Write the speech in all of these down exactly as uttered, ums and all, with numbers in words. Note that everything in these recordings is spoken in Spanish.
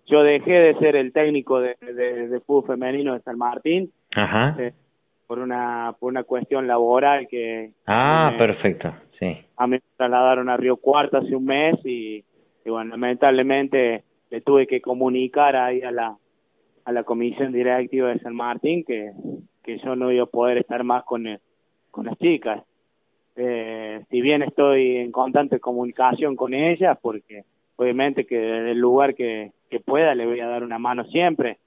yo dejé de ser el técnico de, de, de fútbol femenino de San Martín. Ajá. Eh, por una por una cuestión laboral que a mí Ah, me, perfecto, sí. a mí me trasladaron a Río Cuarto hace un mes y, y bueno, lamentablemente le tuve que comunicar ahí a la a la comisión directiva de San Martín que, que yo no iba a poder estar más con, el- con las chicas. Eh, si bien estoy en constante comunicación con ellas, porque obviamente que desde el lugar que, que pueda le voy a dar una mano siempre,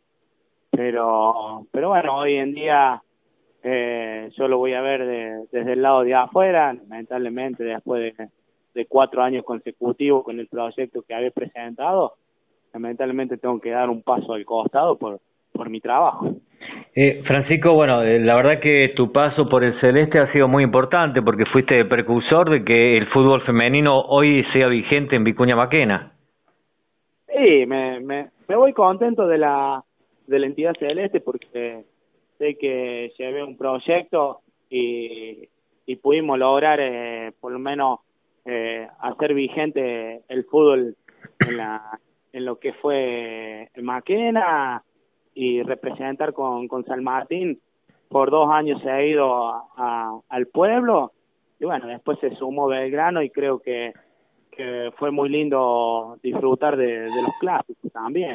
pero pero bueno, hoy en día eh, yo lo voy a ver de- desde el lado de afuera, lamentablemente después de, de cuatro años consecutivos con el proyecto que había presentado, lamentablemente tengo que dar un paso al costado por, por mi trabajo. Eh, Francisco, bueno, eh, la verdad que tu paso por el Celeste ha sido muy importante porque fuiste precursor de que el fútbol femenino hoy sea vigente en Vicuña Maquena. Sí, me, me, me voy contento de la, de la entidad celeste porque sé que llevé un proyecto y, y pudimos lograr eh, por lo menos eh, hacer vigente el fútbol en la en lo que fue Maquena y representar con, con San Martín. Por dos años se ha ido a, a- al pueblo y bueno, después se sumó Belgrano y creo que que fue muy lindo disfrutar de, de los clásicos también.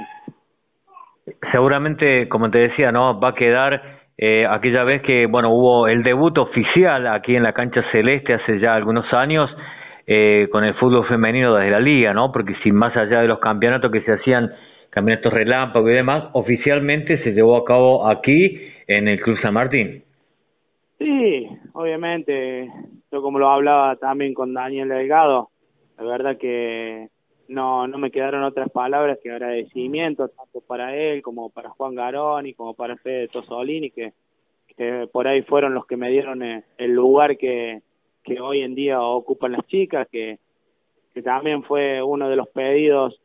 Seguramente, como te decía, ¿no? Va a quedar eh, aquella vez que, bueno, hubo el debut oficial aquí en la cancha celeste hace ya algunos años eh, con el fútbol femenino desde la liga, ¿no? Porque sin más allá de los campeonatos que se hacían, campeonatos relámpago y demás, oficialmente se llevó a cabo aquí en el Club San Martín. Sí, obviamente, yo como lo hablaba también con Daniel Delgado, la verdad que no, no me quedaron otras palabras que agradecimiento, tanto para él como para Juan Garoni, como para Fede Tosolini, que, que por ahí fueron los que me dieron eh, el lugar que, que hoy en día ocupan las chicas, que, que también fue uno de los pedidos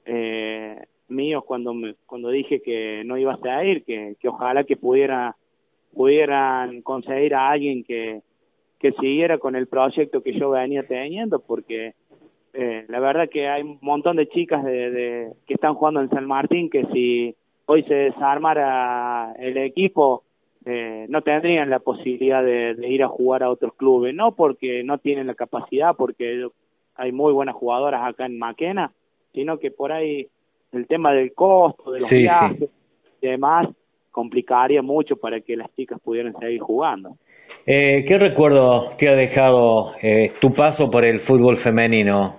eh, míos cuando me, cuando dije que no ibas a ir, que, que ojalá que pudiera pudieran conseguir a alguien que, que siguiera con el proyecto que yo venía teniendo, porque eh, la verdad que hay un montón de chicas de, de, que están jugando en San Martín que si hoy se desarmara el equipo eh, no tendrían la posibilidad de, de ir a jugar a otros clubes, no porque no tienen la capacidad, porque hay muy buenas jugadoras acá en Maquena, sino que por ahí el tema del costo, de los Sí, sí. viajes y demás, complicaría mucho para que las chicas pudieran seguir jugando. Eh, ¿qué recuerdo te ha dejado eh, tu paso por el fútbol femenino?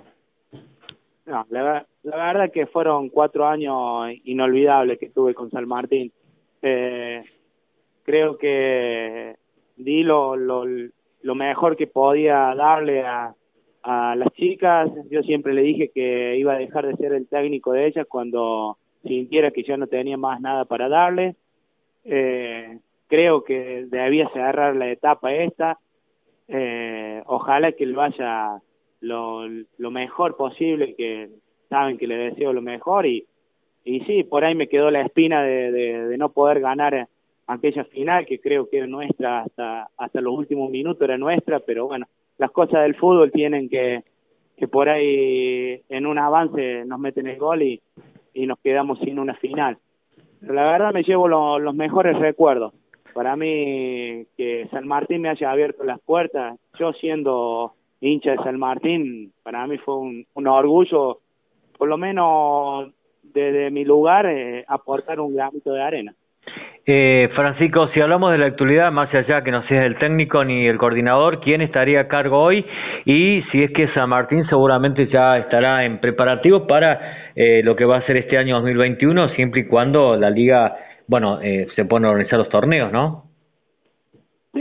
No, la, ver- la verdad que fueron cuatro años inolvidables que tuve con San Martín. Eh, creo que di lo, lo, lo mejor que podía darle a, a las chicas. Yo siempre le dije que iba a dejar de ser el técnico de ellas cuando sintiera que yo no tenía más nada para darle. Eh, creo que debía cerrar la etapa esta. Eh, ojalá que le vaya lo, lo mejor posible, que saben que le deseo lo mejor y, y sí, por ahí me quedó la espina de, de, de no poder ganar aquella final que creo que era nuestra hasta, hasta los últimos minutos era nuestra, pero bueno, las cosas del fútbol tienen que, que por ahí en un avance nos meten el gol y, y nos quedamos sin una final. Pero la verdad me llevo lo- los mejores recuerdos. Para mí, que San Martín me haya abierto las puertas, yo siendo hincha de San Martín, para mí fue un, un orgullo, por lo menos desde mi lugar, eh, aportar un granito de arena. Eh, Francisco, si hablamos de la actualidad, más allá que no seas el técnico ni el coordinador, ¿quién estaría a cargo hoy? Y si es que San Martín seguramente ya estará en preparativos para eh, lo que va a ser este año dos mil veintiuno, siempre y cuando la liga, bueno, eh, se puedan organizar los torneos, ¿no? Sí,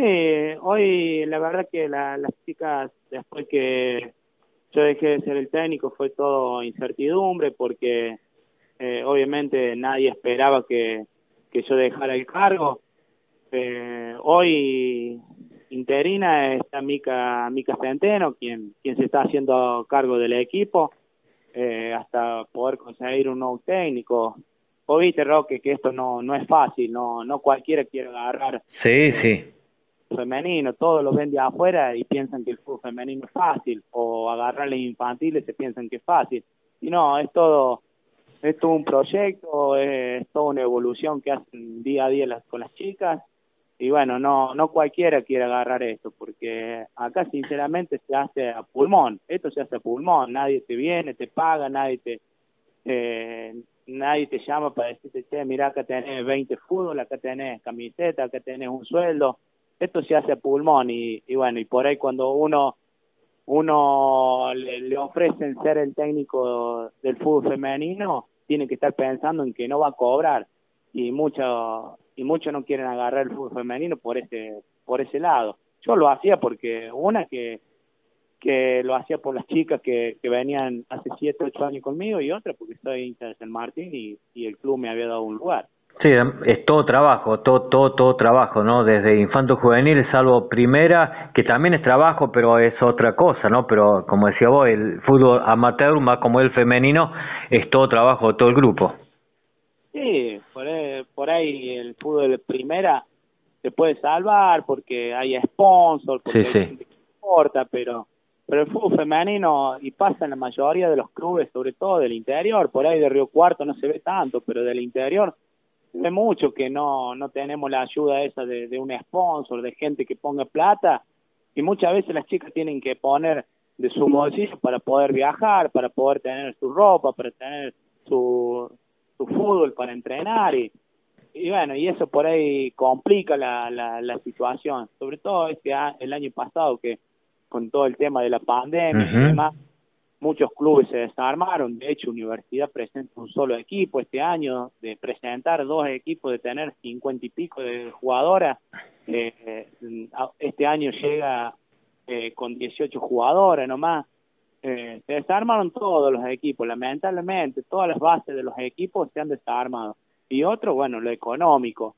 hoy la verdad que la- las chicas, después que yo dejé de ser el técnico, fue todo incertidumbre porque eh, obviamente nadie esperaba que, que yo dejara el cargo. Eh, hoy interina está Mica, Mica Centeno, quien, quien se está haciendo cargo del equipo, eh, hasta poder conseguir un nuevo técnico. Vos viste, Roque, que esto no, no es fácil, no, no cualquiera quiere agarrar Sí, eh, sí. femenino, todos lo ven de afuera y piensan que el fútbol femenino es fácil, o agarrarles infantiles se piensan que es fácil. Y no, es todo es todo un proyecto, es toda una evolución que hacen día a día las, con las chicas. Y bueno, no no cualquiera quiere agarrar esto, porque acá sinceramente se hace a pulmón, esto se hace a pulmón, nadie te viene, te paga, nadie te eh, nadie te llama para decirte, che, mirá, acá tenés veinte fútbol, acá tenés camiseta, acá tenés un sueldo, esto se hace a pulmón y, y bueno, y por ahí cuando uno uno le, le ofrecen ser el técnico del fútbol femenino, tiene que estar pensando en que no va a cobrar y muchos y muchos no quieren agarrar el fútbol femenino por ese por ese lado. Yo lo hacía porque una que que lo hacía por las chicas que, que venían hace siete, ocho años conmigo y otra porque soy hincha de San Martín y, y el club me había dado un lugar. Sí, es todo trabajo, todo, todo, todo trabajo, ¿no? Desde infanto juvenil, salvo primera, que también es trabajo, pero es otra cosa, ¿no? Pero como decía vos, el fútbol amateur, más como el femenino, es todo trabajo, todo el grupo. Sí, por ahí, por ahí el fútbol de primera se puede salvar porque hay sponsor, porque Sí, hay sí. gente que importa, pero pero el fútbol femenino, y pasa en la mayoría de los clubes, sobre todo del interior, por ahí de Río Cuarto no se ve tanto, pero del interior se ve mucho que no no tenemos la ayuda esa de, de un sponsor, de gente que ponga plata, y muchas veces las chicas tienen que poner de su bolsillo para poder viajar, para poder tener su ropa, para tener su, su fútbol para entrenar, y y bueno, y eso por ahí complica la, la, la situación, sobre todo este a, el año pasado que con todo el tema de la pandemia y Uh-huh. demás, muchos clubes se desarmaron. De hecho, Universidad presenta un solo equipo este año, de presentar dos equipos, de tener cincuenta y pico de jugadoras. Eh, este año llega eh, con dieciocho jugadoras nomás. Eh, se desarmaron todos los equipos, lamentablemente, todas las bases de los equipos se han desarmado. Y otro, bueno, lo económico.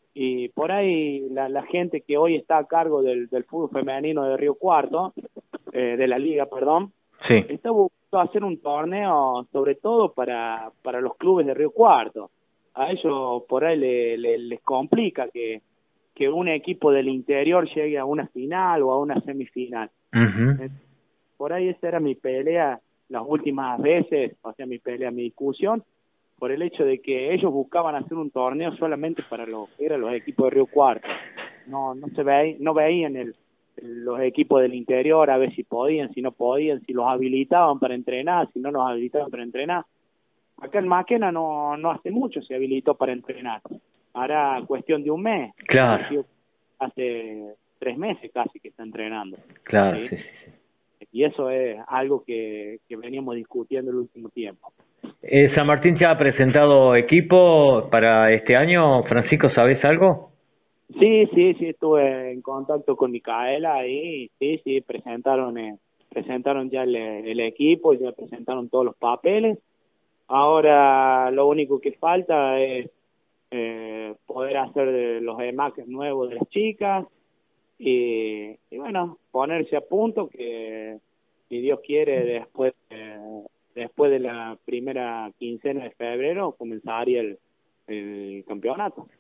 Y por ahí la, la gente que hoy está a cargo del, del fútbol femenino de Río Cuarto, eh, de la liga, perdón, Sí. está buscando hacer un torneo sobre todo para, para los clubes de Río Cuarto. A ellos por ahí le, le, les complica que, que un equipo del interior llegue a una final o a una semifinal. Uh-huh. Por ahí esa era mi pelea las últimas veces, o sea, mi pelea, mi discusión, por el hecho de que ellos buscaban hacer un torneo solamente para los eran los equipos de Río Cuarto. No no se ve, no veían el, los equipos del interior a ver si podían, si no podían, si los habilitaban para entrenar, si no los habilitaban para entrenar. Acá en Maquena no no hace mucho se habilitó para entrenar. Hará cuestión de un mes. Claro. Hace tres meses casi que está entrenando. Claro, ¿sí? sí, sí, sí. Y eso es algo que, que veníamos discutiendo el último tiempo. Eh, San Martín ya ha presentado equipo para este año. Francisco, ¿sabes algo? Sí, sí, sí, estuve en contacto con Micaela y sí, sí, presentaron eh, presentaron ya el, el equipo, ya presentaron todos los papeles. Ahora lo único que falta es eh, poder hacer de los emaques nuevos de las chicas y, y bueno, ponerse a punto que si Dios quiere después eh, después de la primera quincena de febrero comenzaría el, el campeonato.